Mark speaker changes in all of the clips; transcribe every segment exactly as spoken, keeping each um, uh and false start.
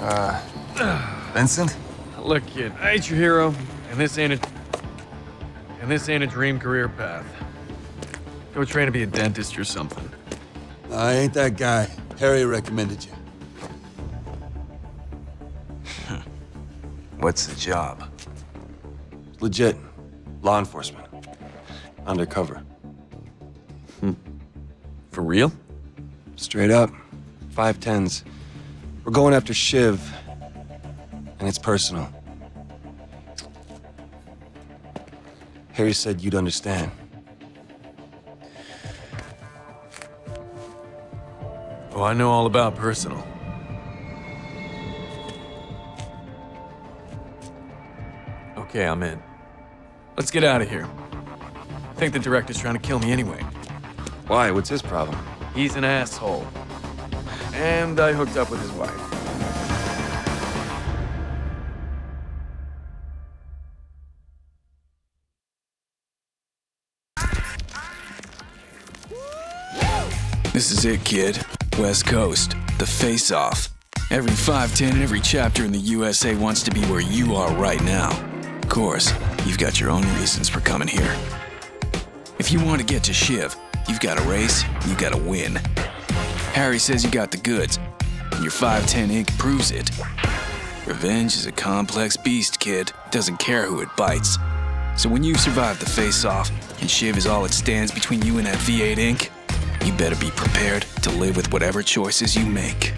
Speaker 1: Uh, Vincent?
Speaker 2: Look, kid, I ain't your hero, and this ain't a... And this ain't a dream career path. Go train to be a dentist or something.
Speaker 3: I ain't that guy. Harry recommended you.
Speaker 1: What's the job?
Speaker 3: Legit. Law enforcement. Undercover.
Speaker 2: Hmm. For real?
Speaker 3: Straight up. Five tens. We're going after Shiv. And it's personal. Harry said you'd understand.
Speaker 2: Oh, I know all about personal. Okay, I'm in. Let's get out of here. I think the director's trying to kill me anyway.
Speaker 3: Why? What's his problem?
Speaker 2: He's an asshole. And I hooked up with his wife.
Speaker 4: This is it, kid. West Coast. The face-off. Every five ten and every chapter in the U S A wants to be where you are right now. Of course, you've got your own reasons for coming here. If you want to get to Shiv, you've got to race, you got to win. Harry says you got the goods, and your five ten ink proves it. Revenge is a complex beast, kid. Doesn't care who it bites. So when you've survived the face-off, and Shiv is all it stands between you and that V eight ink, you better be prepared to live with whatever choices you make.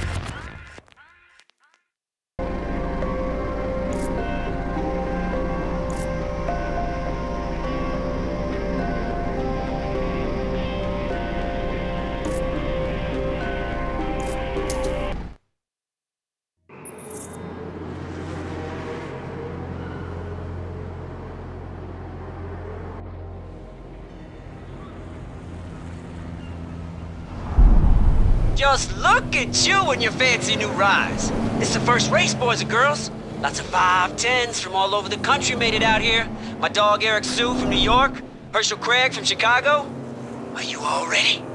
Speaker 5: Just look at you and your fancy new rise. It's the first race, boys and girls. Lots of five tens from all over the country made it out here. My dog Eric Sue from New York, Herschel Craig from Chicago. Are you all ready?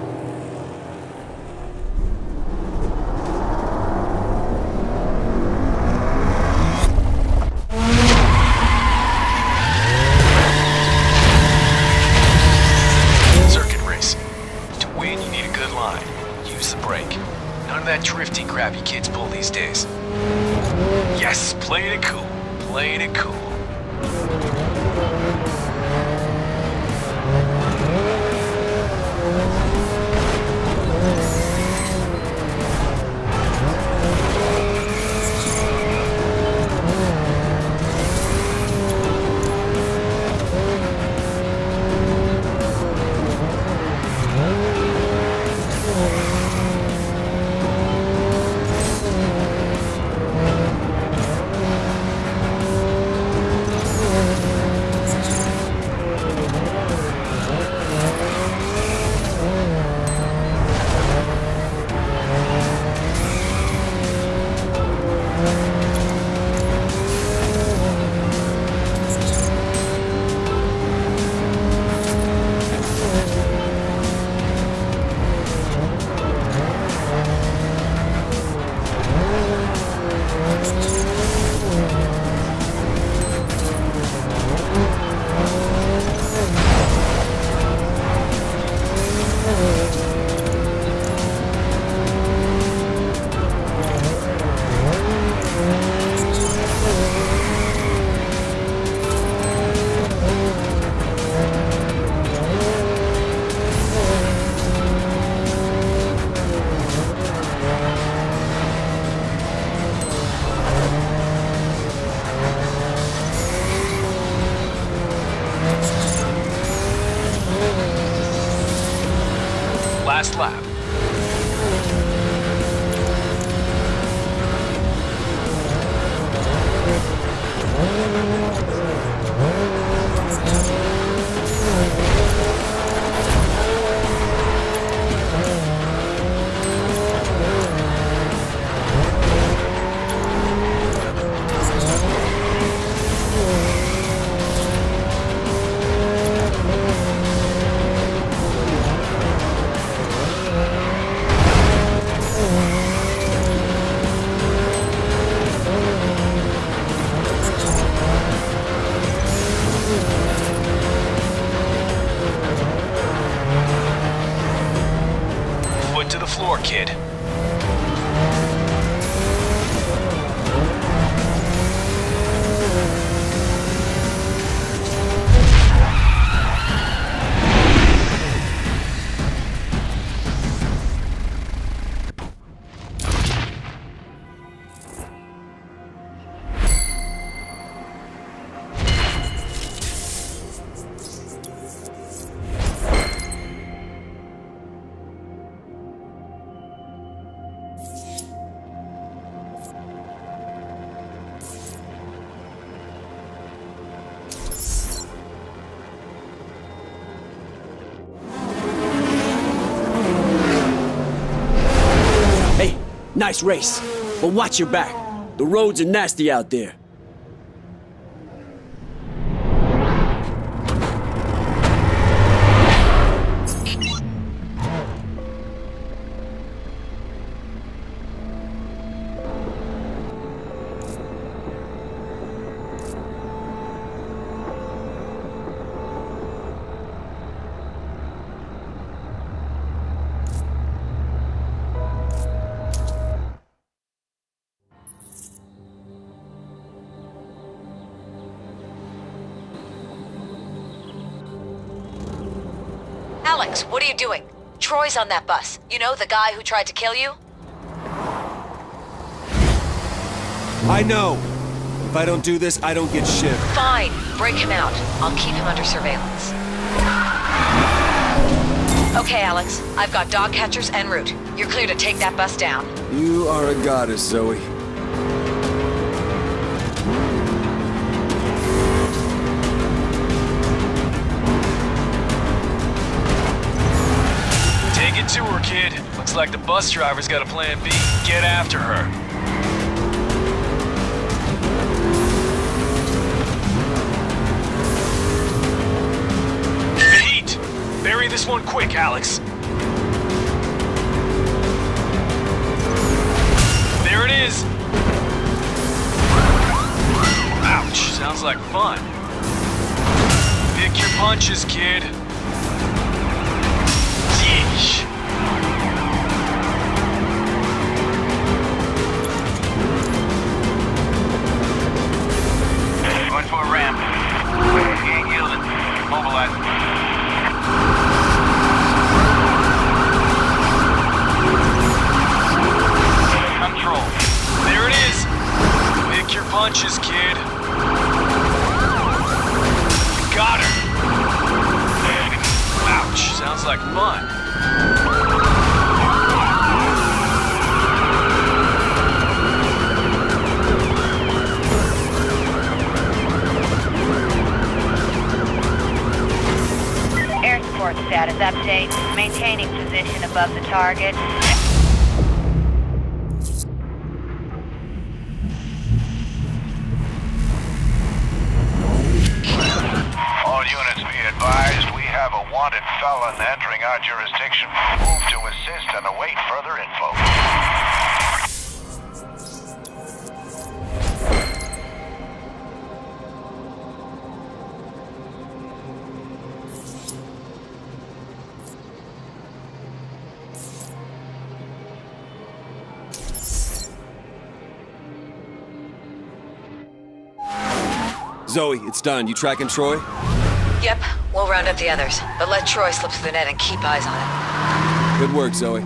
Speaker 4: Circuit race. To win, you need a good line. Use the brake. None of that drifty crap you kids pull these days. Yes, playing it cool. Playing it cool. Last lap. floor, kid.
Speaker 6: Nice race, but watch your back. The roads are nasty out there.
Speaker 7: Alex, what are you doing? Troy's on that bus. You know, the guy who tried to kill you?
Speaker 3: I know. If I don't do this, I don't get Shiv.
Speaker 7: Fine. Break him out. I'll keep him under surveillance. Okay, Alex. I've got dog catchers en route. You're clear to take that bus down.
Speaker 3: You are a goddess, Zoe.
Speaker 4: Take it to her, kid. Looks like the bus driver's got a plan B. Get after her. The heat! Bury this one quick, Alex. There it is! Ouch, sounds like fun. Pick your punches, kid. Yeesh.
Speaker 8: Going for a ramp. He ain't yielding. Mobilizing. Control.
Speaker 4: There it is. Pick your punches, kid. Got her. Ouch, sounds like fun.
Speaker 9: Air support status update. Maintaining position above the target.
Speaker 8: All units be advised, we have a wanted felon entering our jurisdiction. Move to assist and await further info.
Speaker 3: Zoe, it's done. You tracking Troy?
Speaker 7: Yep, we'll round up the others, but let Troy slip through the net and keep eyes on him.
Speaker 3: Good work, Zoe.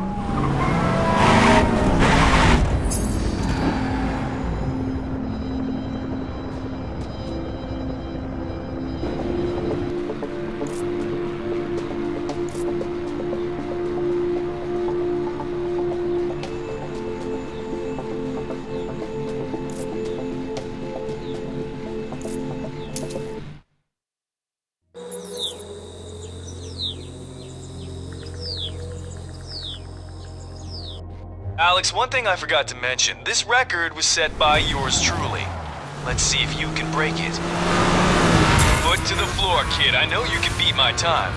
Speaker 4: Alex, one thing I forgot to mention. This record was set by yours truly. Let's see if you can break it. Foot to the floor, kid. I know you can beat my time.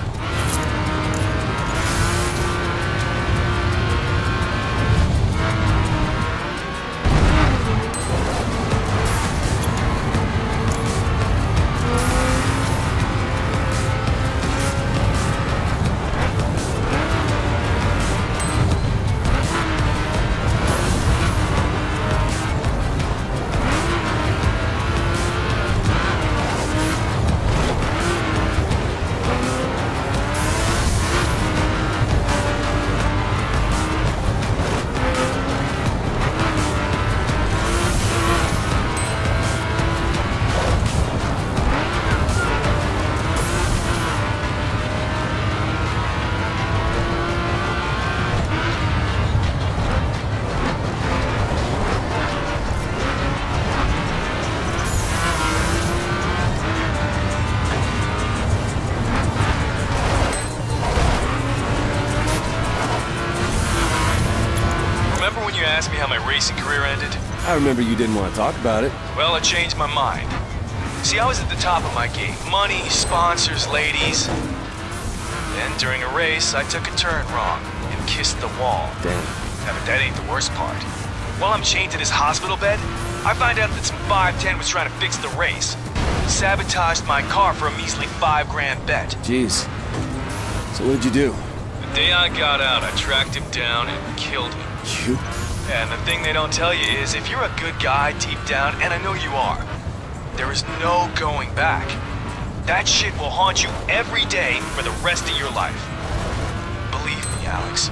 Speaker 4: ask me how my racing career ended?
Speaker 3: I remember you didn't want to talk about it.
Speaker 4: Well, I changed my mind. See, I was at the top of my game. Money, sponsors, ladies. Then, during a race, I took a turn wrong and kissed the wall.
Speaker 3: Damn.
Speaker 4: Yeah, but that ain't the worst part. While I'm chained to this hospital bed, I find out that some five ten was trying to fix the race. Sabotaged my car for a measly five grand bet.
Speaker 3: Jeez. So what'd you do?
Speaker 4: The day I got out, I tracked him down and killed him.
Speaker 3: You?
Speaker 4: Yeah, and the thing they don't tell you is, if you're a good guy deep down, and I know you are, there is no going back. That shit will haunt you every day for the rest of your life. Believe me, Alex.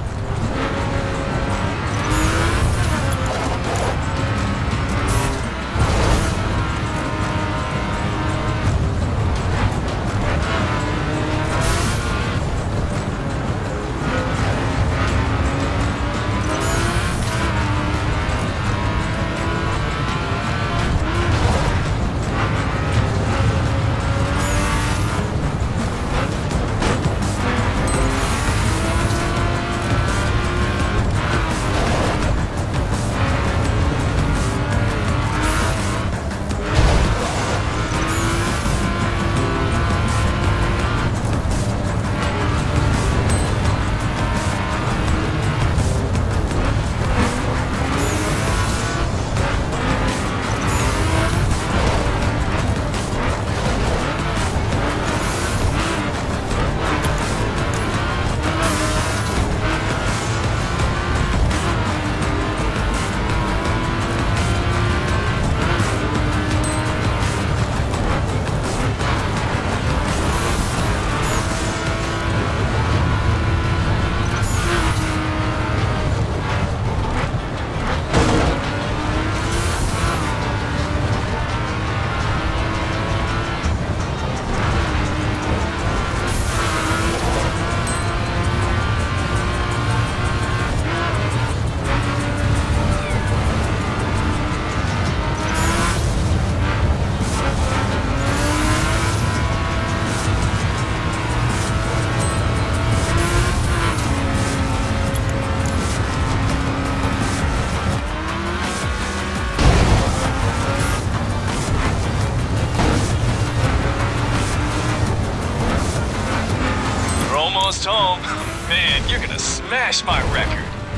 Speaker 4: Home. Man, you're gonna smash my record.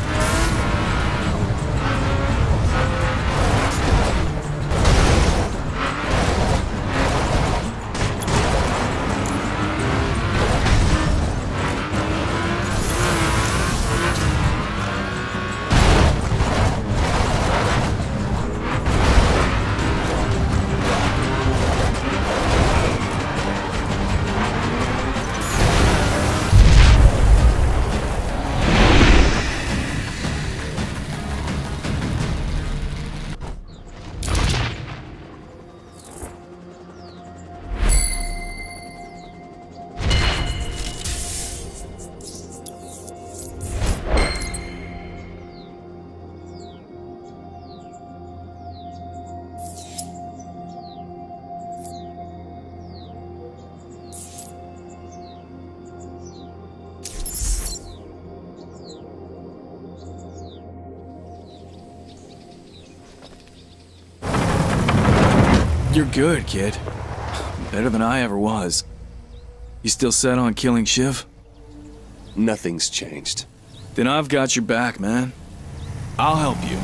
Speaker 4: You're good, kid. Better than I ever was. You still set on killing Shiv?
Speaker 3: Nothing's changed.
Speaker 4: Then I've got your back, man. I'll help you.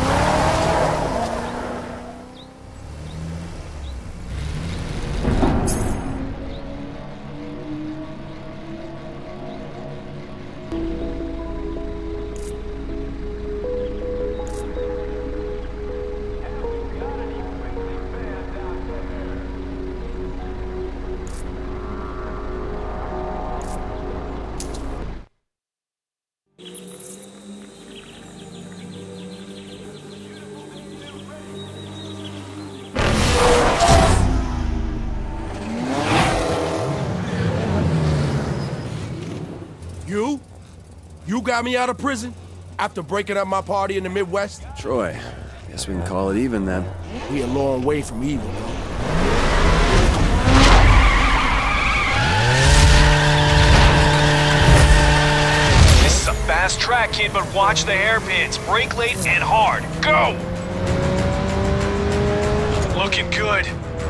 Speaker 10: You? You got me out of prison? After breaking up my party in the Midwest?
Speaker 3: Troy, guess we can call it even then.
Speaker 10: We a long way from evil, though.
Speaker 4: This is a fast track.
Speaker 11: back, kid, but watch the hairpins. Brake late and hard. Go! Looking good.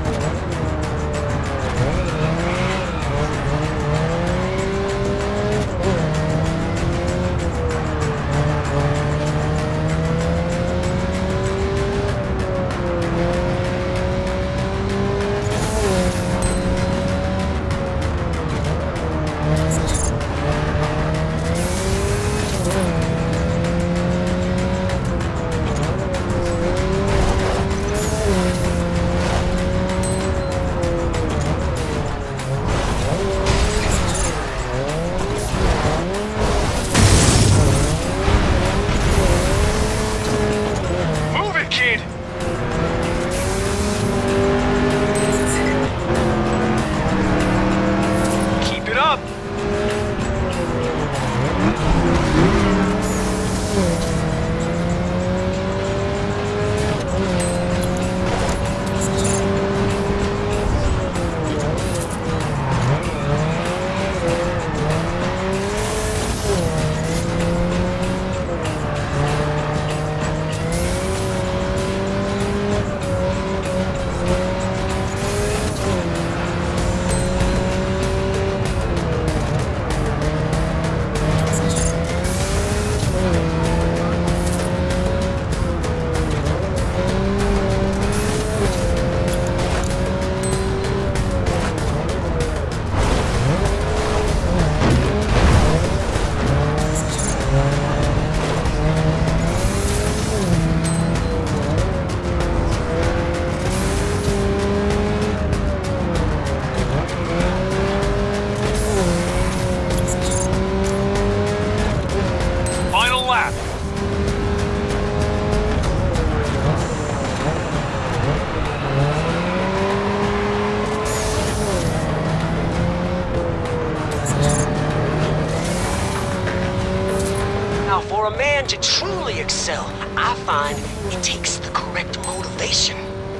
Speaker 5: To truly excel, I find it takes the correct motivation.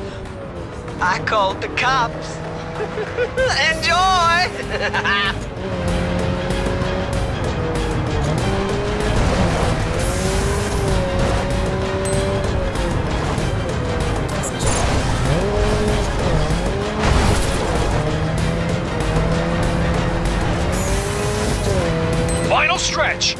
Speaker 5: I called the cops. Enjoy!
Speaker 11: Final stretch.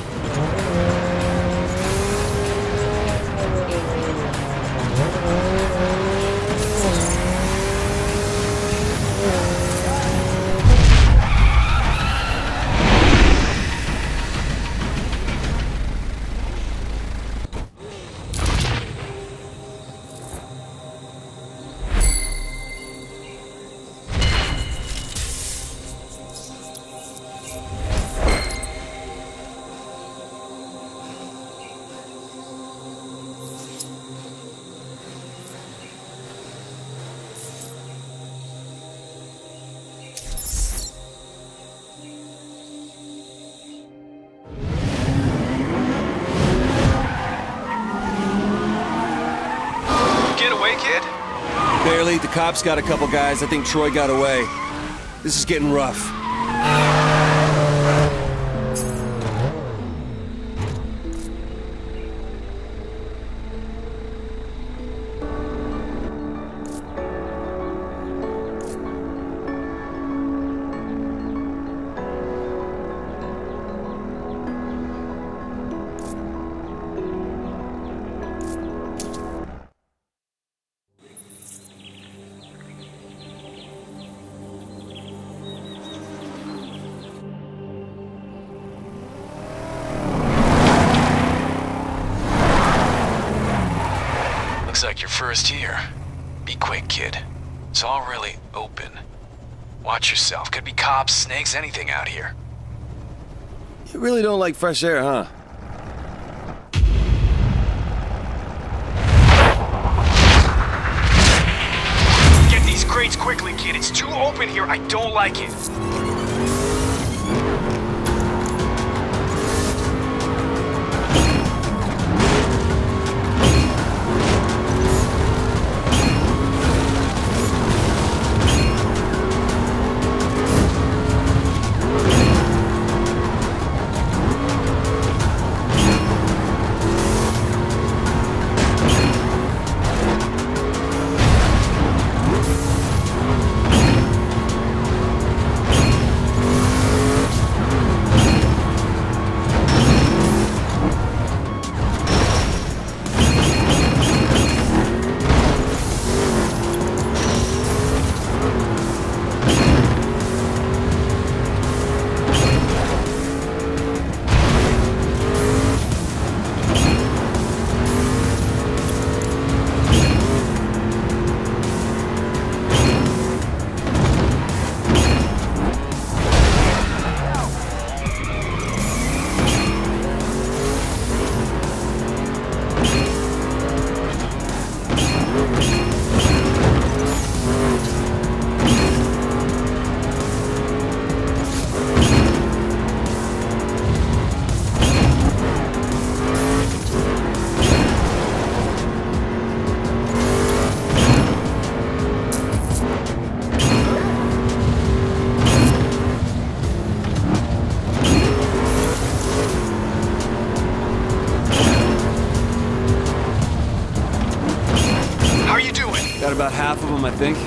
Speaker 3: Barely. The cops got a couple guys. I think Troy got away. This is getting rough.
Speaker 4: Looks like your first here. Be quick, kid. It's all really open. Watch yourself. Could be cops, snakes, anything out here.
Speaker 3: You really don't like fresh air, huh?
Speaker 11: Get these crates quickly, kid. It's too open here. I don't like it.
Speaker 3: Got about half of them, I think.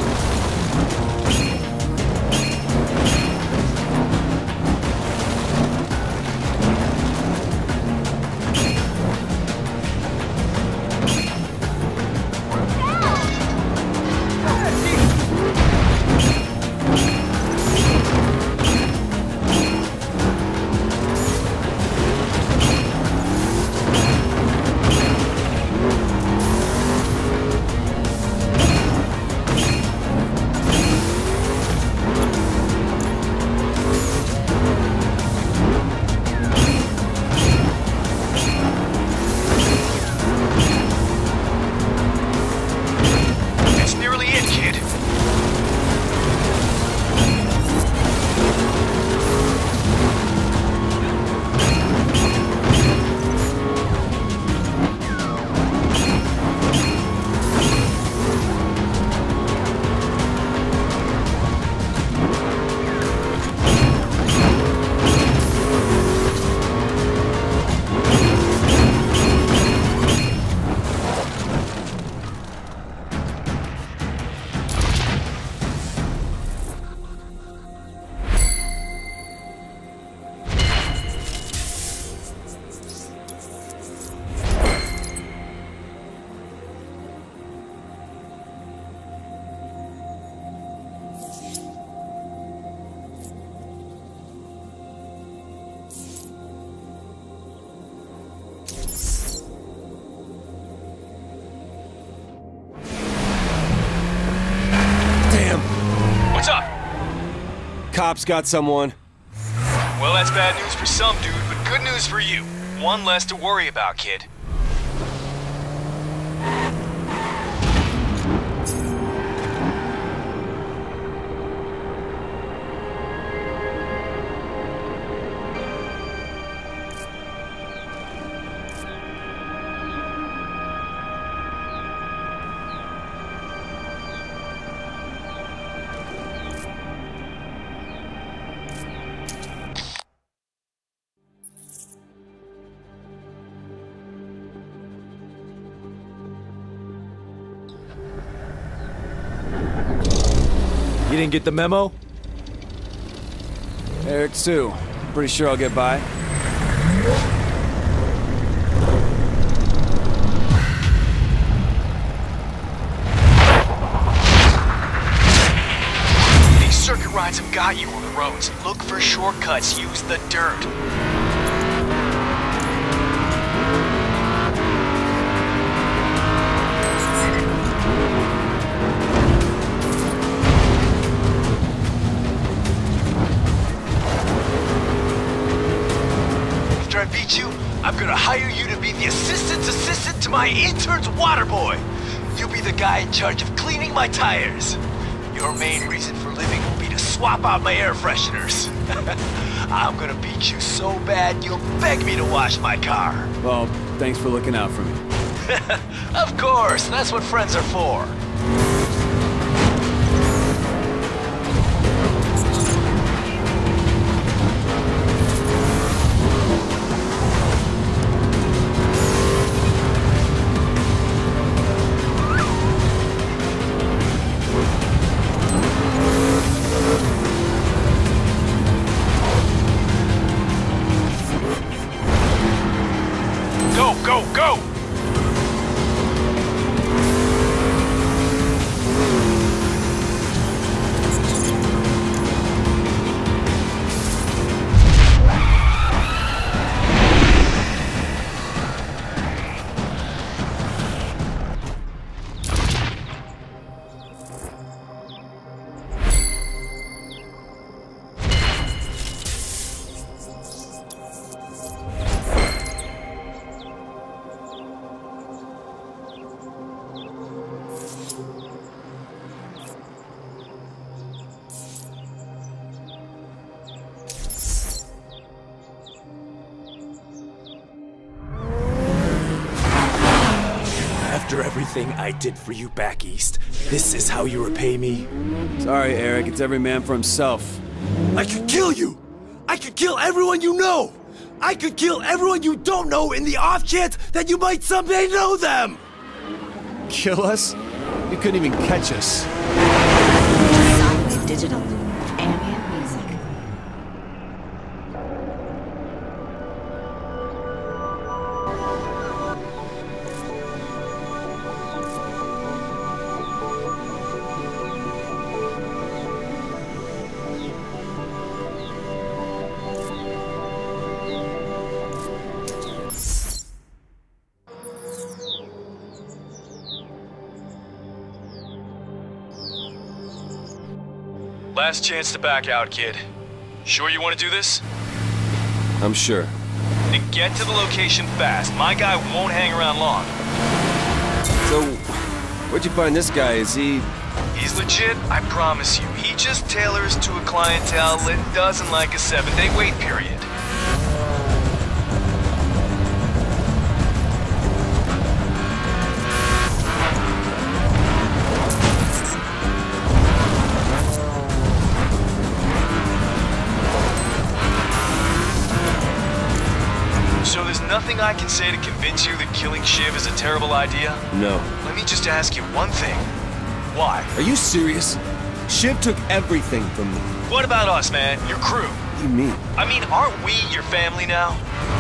Speaker 3: Cops got someone.
Speaker 11: Well, that's bad news for some dude, but good news for you. One less to worry about, kid.
Speaker 12: You didn't get the memo?
Speaker 3: Eric Sue. Pretty sure I'll get by.
Speaker 11: These circuit rides have got you on the roads. Look for shortcuts. Use the dirt. I beat you, I'm gonna hire you to be the assistant's assistant to my intern's water boy. You'll be the guy in charge of cleaning my tires. Your main reason for living will be to swap out my air fresheners. I'm gonna beat you so bad you'll beg me to wash my car.
Speaker 3: Well, thanks for looking out for me.
Speaker 11: Of course, that's what friends are for. Go, go, go! After everything I did for you back east, this is how you repay me?
Speaker 3: Sorry, Eric. It's every man for himself.
Speaker 12: I could kill you! I could kill everyone you know! I could kill everyone you don't know in the off chance that you might someday know them!
Speaker 3: Kill us?
Speaker 12: You couldn't even catch us.
Speaker 7: Sonic, digital, ambient music.
Speaker 4: Last chance to back out, kid. Sure you want to do this?
Speaker 3: I'm sure.
Speaker 4: Then get to the location fast. My guy won't hang around long.
Speaker 3: So, where'd you find this guy? Is he...
Speaker 4: He's legit, I promise you. He just tailors to a clientele that doesn't like a seven-day wait period. So there's nothing I can say to convince you that killing Shiv is a terrible idea?
Speaker 3: No.
Speaker 4: Let me just ask you one thing. Why?
Speaker 12: Are you serious? Shiv took everything from me.
Speaker 4: What about us, man? Your crew?
Speaker 12: What do you mean?
Speaker 4: I mean, aren't we your family now?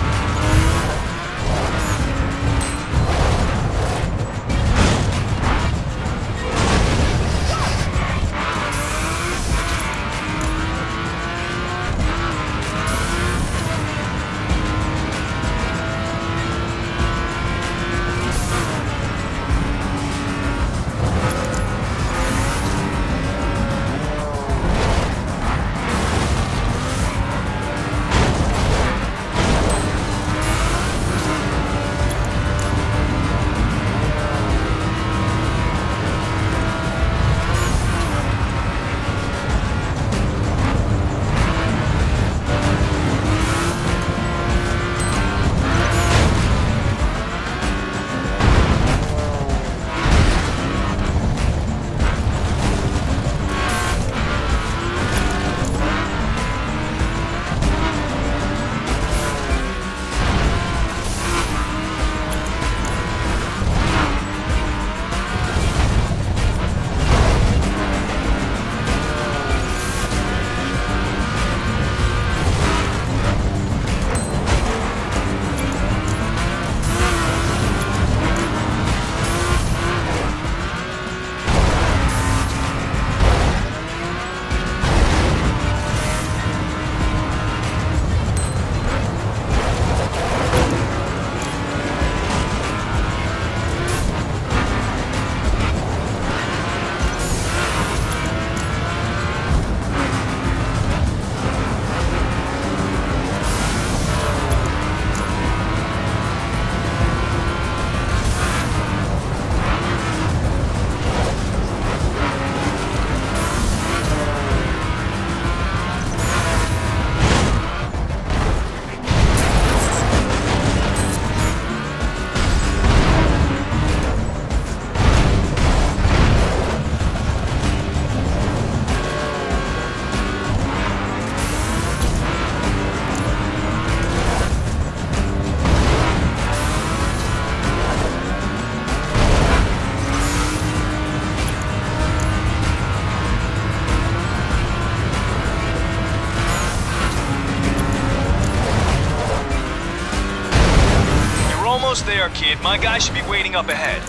Speaker 4: Almost there, kid. My guy should be waiting up ahead.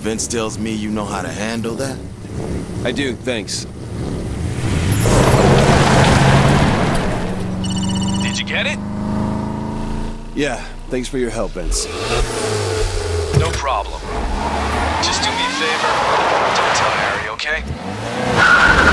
Speaker 13: Vince tells me you know how to handle that?
Speaker 3: I do, thanks.
Speaker 11: Did you get it?
Speaker 3: Yeah, thanks for your help, Vince.
Speaker 11: No problem. Just do me a favor. Don't tell Harry, okay?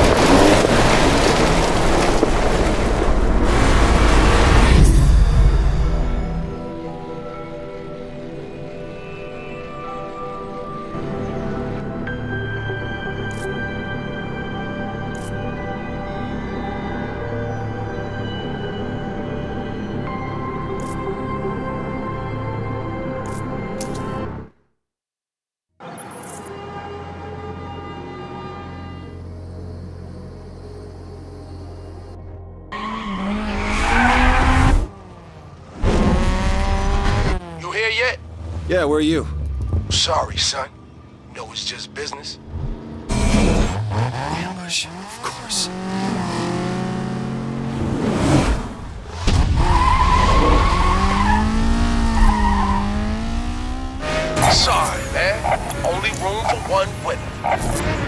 Speaker 3: Yeah, where are you?
Speaker 10: Sorry, son. No, it's just business.
Speaker 3: Ambush, of course.
Speaker 10: Sorry, man. Only room for one winner.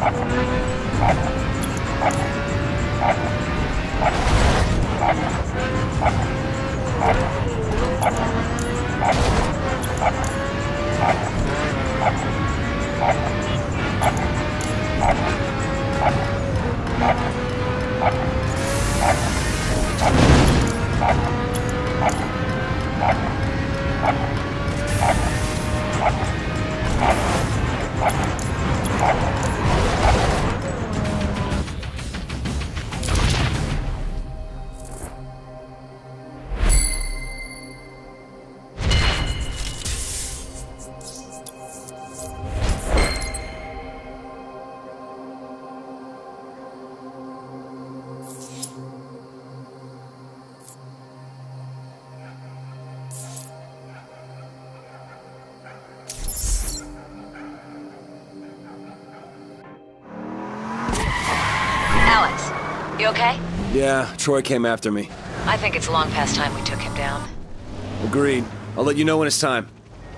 Speaker 7: You okay?
Speaker 3: Yeah, Troy came after me.
Speaker 7: I think it's long past time we took him down.
Speaker 3: Agreed. I'll let you know when it's time.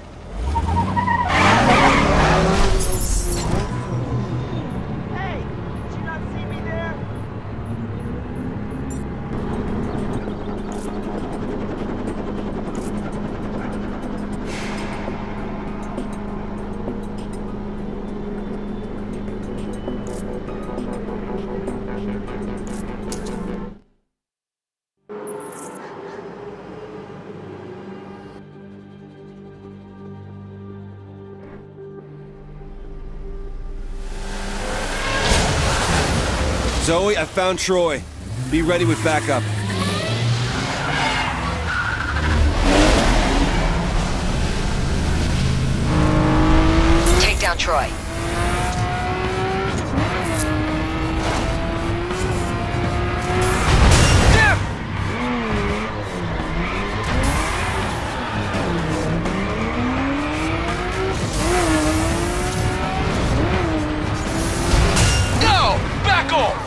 Speaker 14: Hey, did you not see me there?
Speaker 3: Zoe, I found Troy. Be ready with backup.
Speaker 7: Take down Troy.
Speaker 11: No! Back off!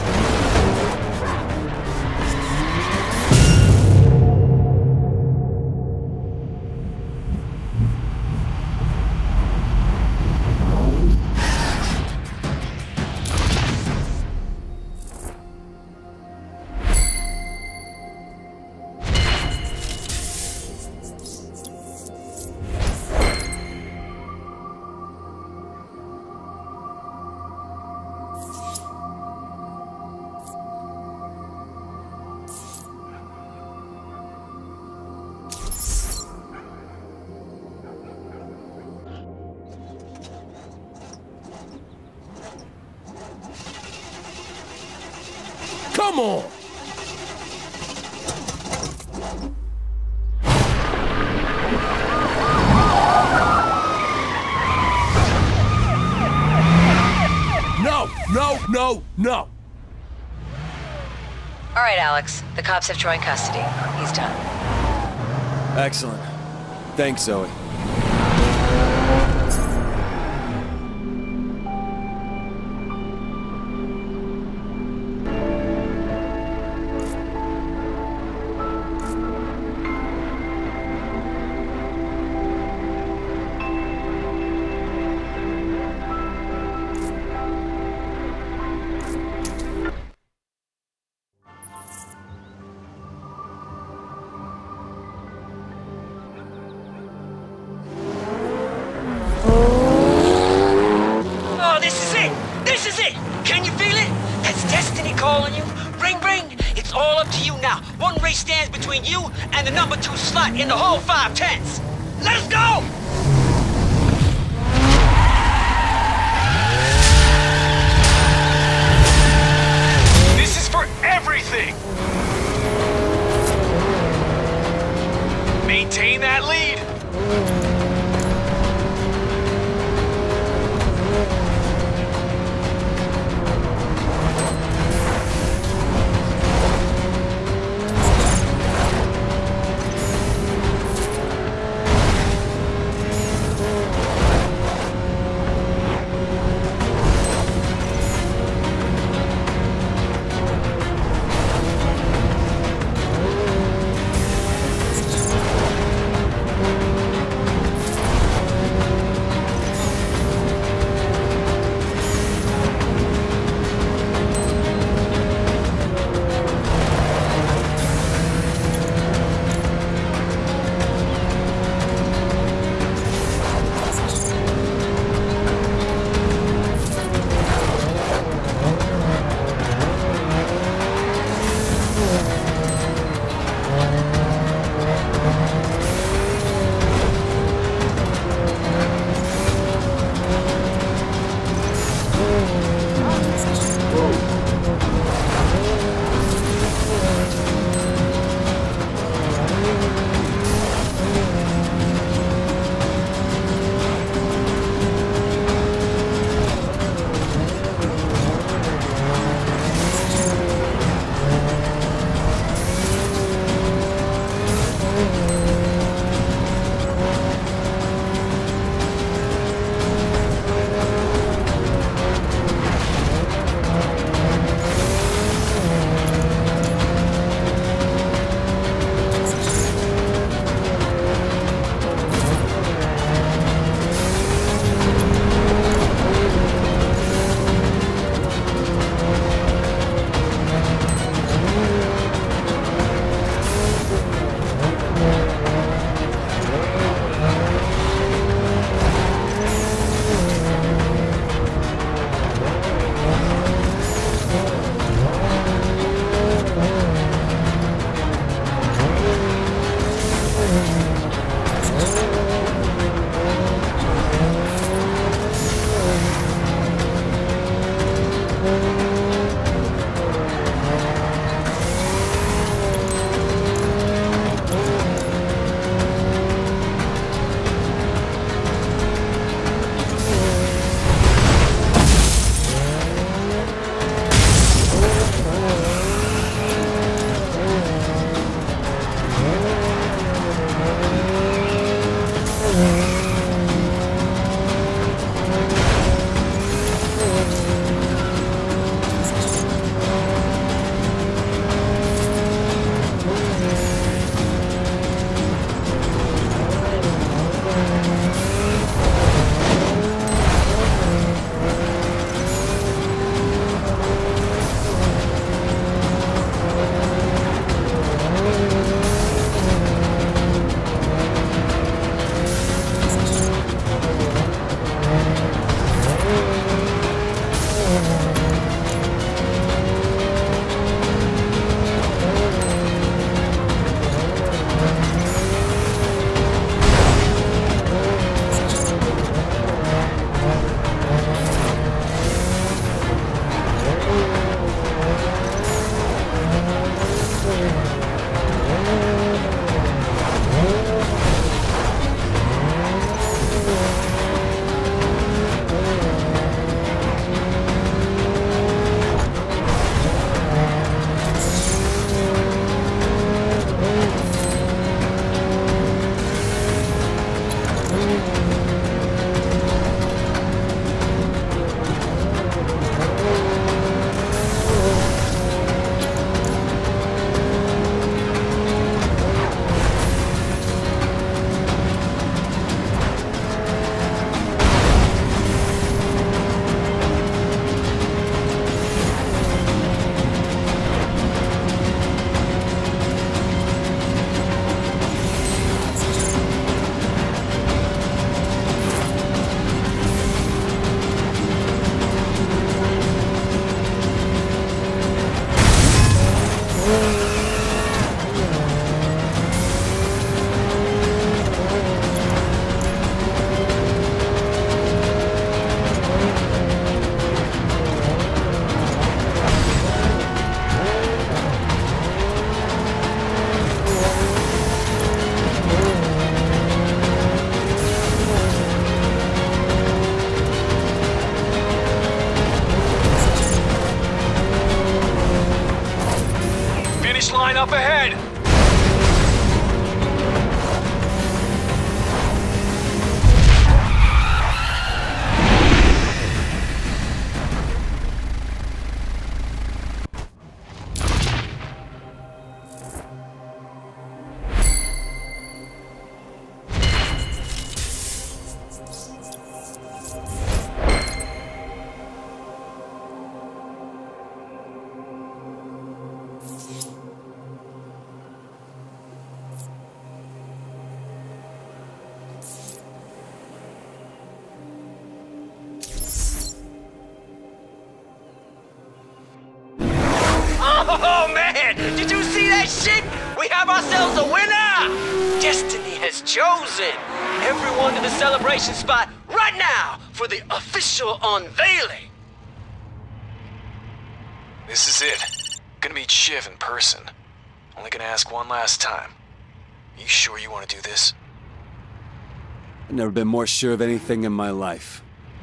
Speaker 10: Come on! No, no, no, no!
Speaker 7: All right, Alex. The cops have Troy in custody. He's done.
Speaker 3: Excellent. Thanks, Zoe.
Speaker 5: it? Can you feel it? That's destiny calling you. Ring, ring. It's all up to you now. One race stands between you and the number two slot in the whole five tens. Let's go!
Speaker 11: This is for everything! Maintain that lead! up ahead! Oh man, did you see that shit? We have ourselves a winner! Destiny has chosen everyone to the celebration spot right now for the official unveiling.
Speaker 4: This is it. Gonna meet Shiv in person. Only gonna ask one last time. You sure you want to do this?
Speaker 3: I've never been more sure of anything in my life.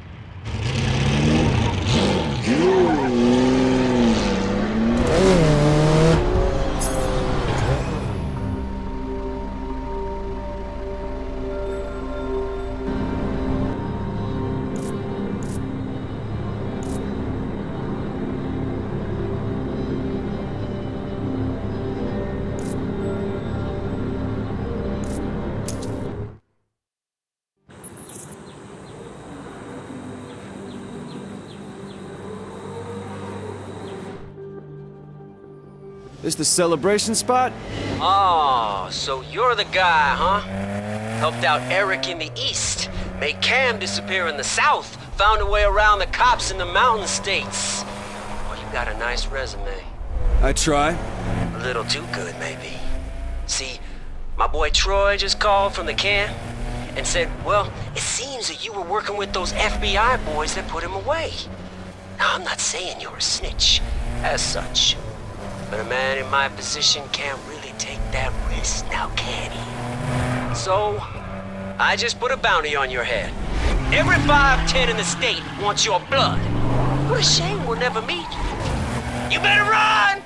Speaker 3: This the celebration spot?
Speaker 5: Oh, so you're the guy, huh? Helped out Eric in the east, made Cam disappear in the south, found a way around the cops in the mountain states. Well, you got a nice resume.
Speaker 3: I try.
Speaker 5: A little too good, maybe. See, my boy Troy just called from the camp and said, well, it seems that you were working with those F B I boys that put him away. Now, I'm not saying you're a snitch, as such. But a man in my position can't really take that risk now, can he? So, I just put a bounty on your head. Every five ten in the state wants your blood. What a shame we'll never meet. You better run!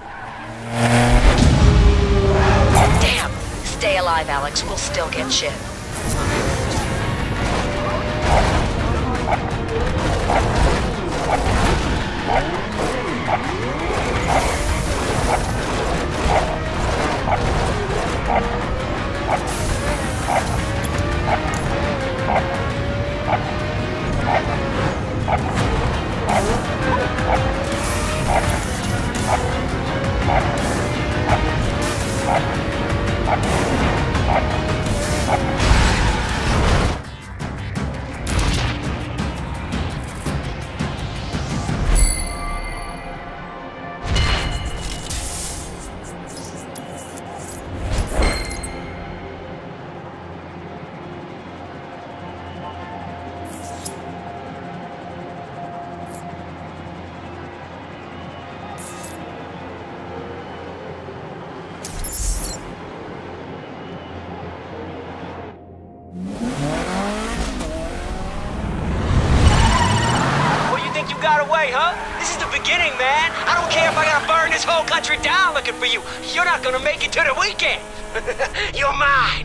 Speaker 7: Damn. Stay alive, Alex. We'll still get Shiv.
Speaker 5: Huh? This is the beginning, man. I don't care if I gotta burn this whole country down looking for you. You're not gonna make it to the weekend. You're mine.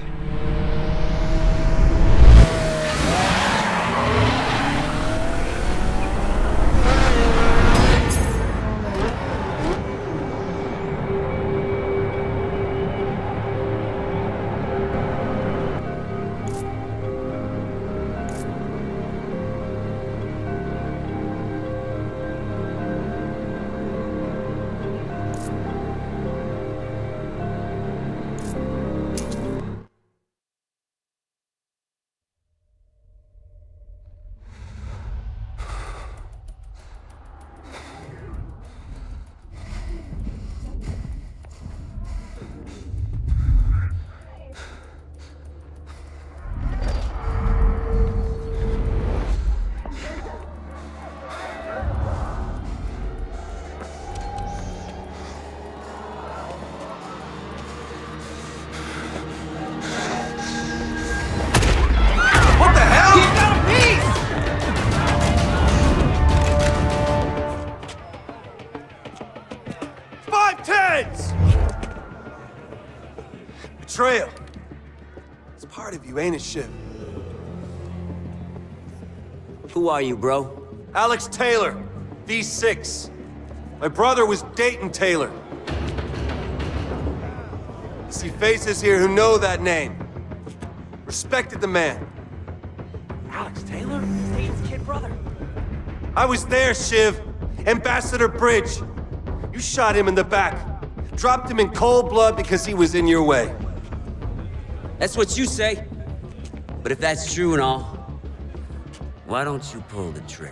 Speaker 3: Betrayal. It's part of you, ain't it, Shiv?
Speaker 5: Who are you, bro?
Speaker 3: Alex Taylor, V six. My brother was Dayton Taylor. I see faces here who know that name. Respected the man.
Speaker 14: Alex Taylor? Dayton's kid brother.
Speaker 3: I was there, Shiv. Ambassador Bridge. You shot him in the back. Dropped him in cold blood because he was in your way.
Speaker 5: That's what you say. But if that's true and all, why don't you pull the trigger?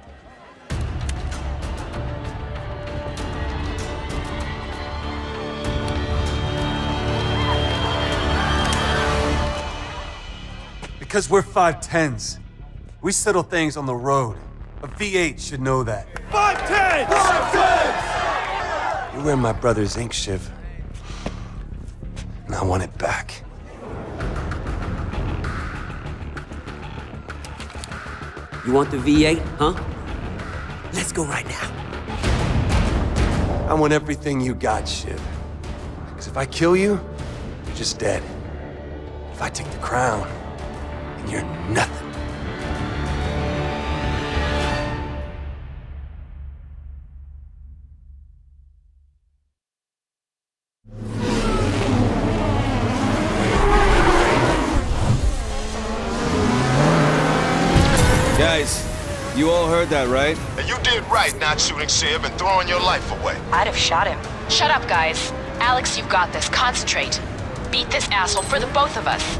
Speaker 3: Because we're five tens. We settle things on the road. A V eight should know that.
Speaker 10: five ten! five ten!
Speaker 3: You wear my brother's ink, Shiv. And I want it back.
Speaker 5: You want the V eight, huh? Let's go right now.
Speaker 3: I want everything you got, Shiv. Because if I kill you, you're just dead. If I take the crown, then you're nothing.
Speaker 15: Guys, you all heard that, right?
Speaker 8: And you did right not shooting Shiv and throwing your life away.
Speaker 7: I'd have shot him. Shut up, guys. Alex, you've got this. Concentrate. Beat this asshole for the both of us.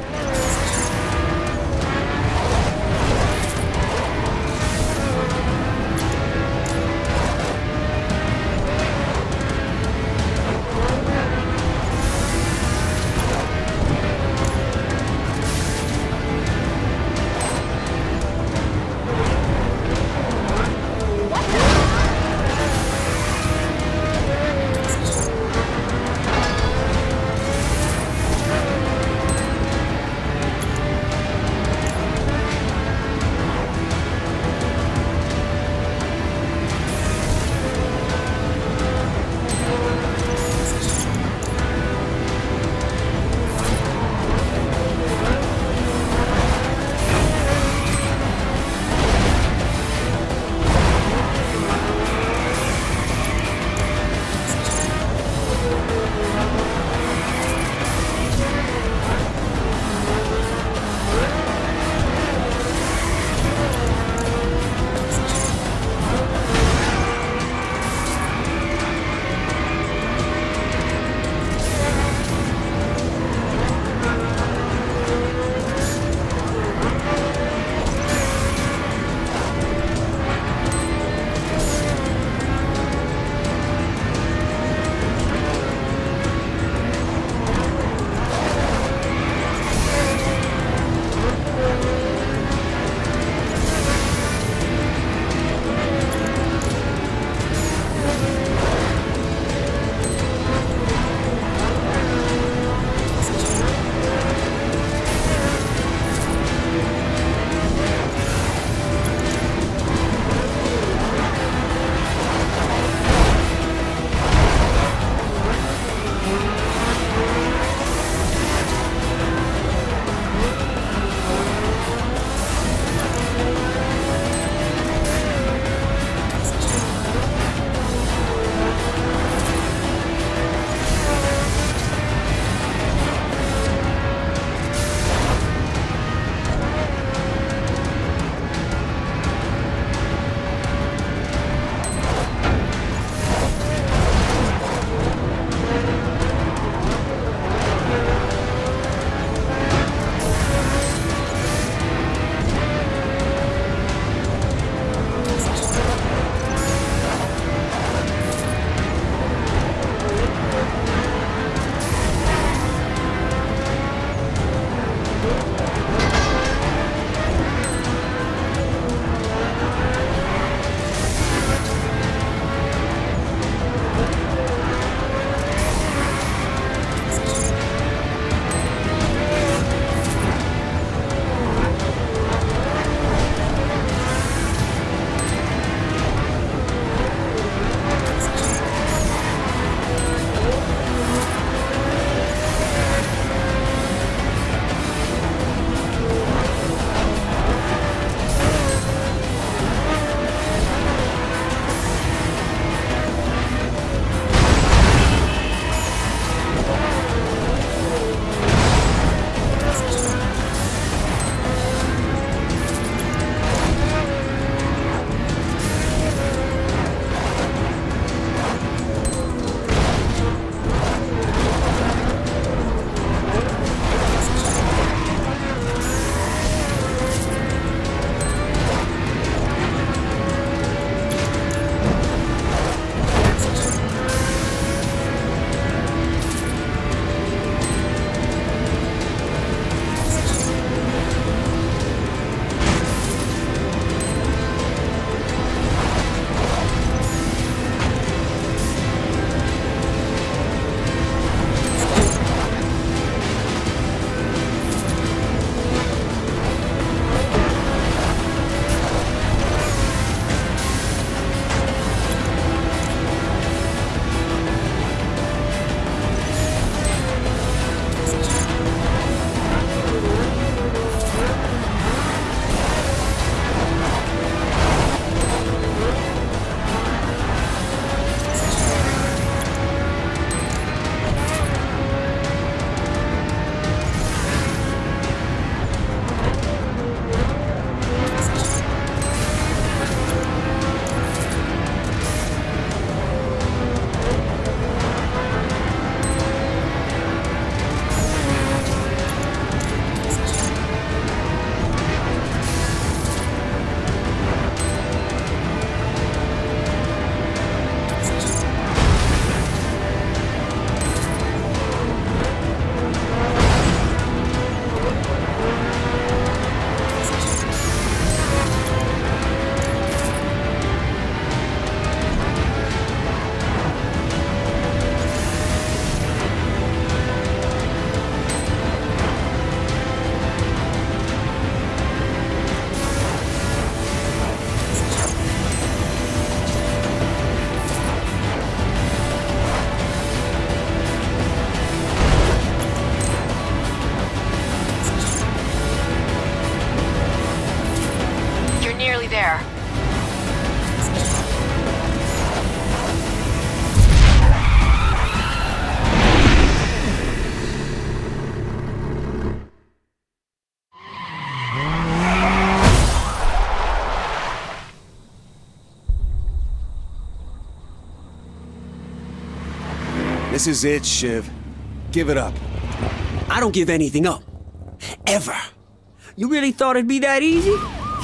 Speaker 3: This is it, Shiv. Give it up.
Speaker 6: I don't give anything up. Ever. You really thought it'd be that easy?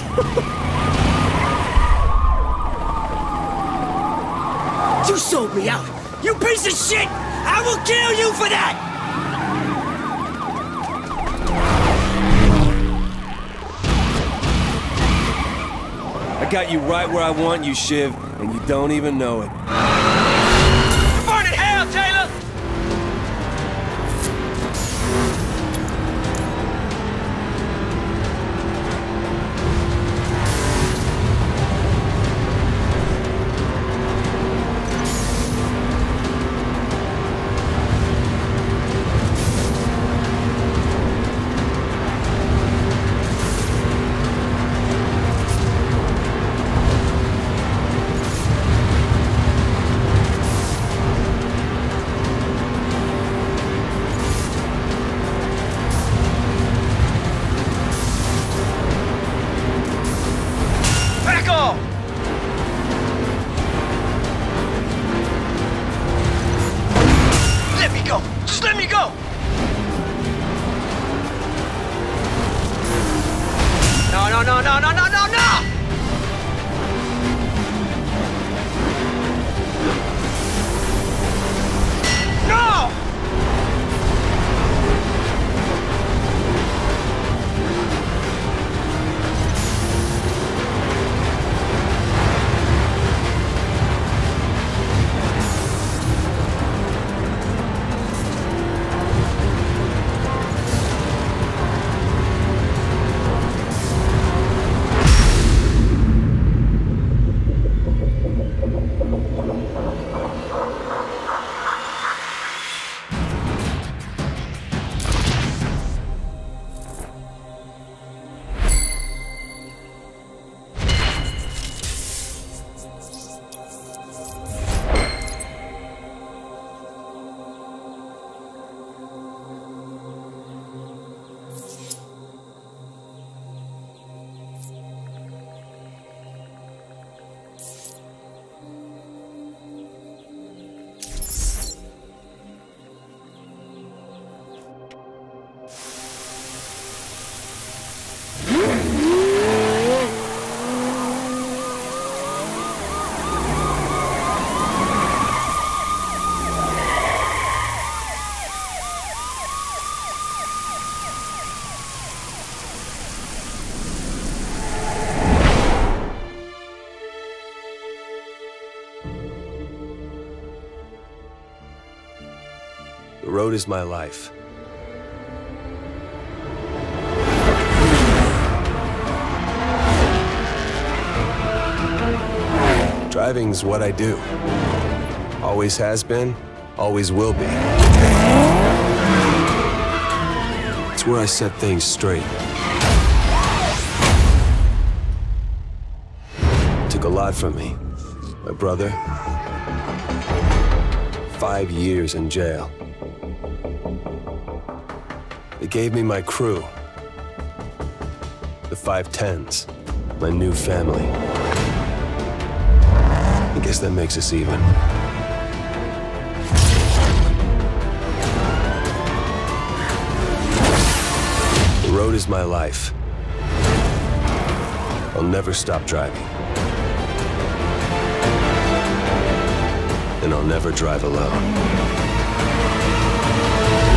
Speaker 6: You sold me out! You piece of shit! I will kill you for that!
Speaker 3: I got you right where I want you, Shiv, and you don't even know it.
Speaker 5: Burn in hell, Taylor!
Speaker 3: The road is my life. Driving's what I do. Always has been, always will be. It's where I set things straight. It took a lot from me. My brother, five years in jail. They gave me my crew, the five tens, my new family. I guess that makes us even. The road is my life. I'll never stop driving. And I'll never drive alone.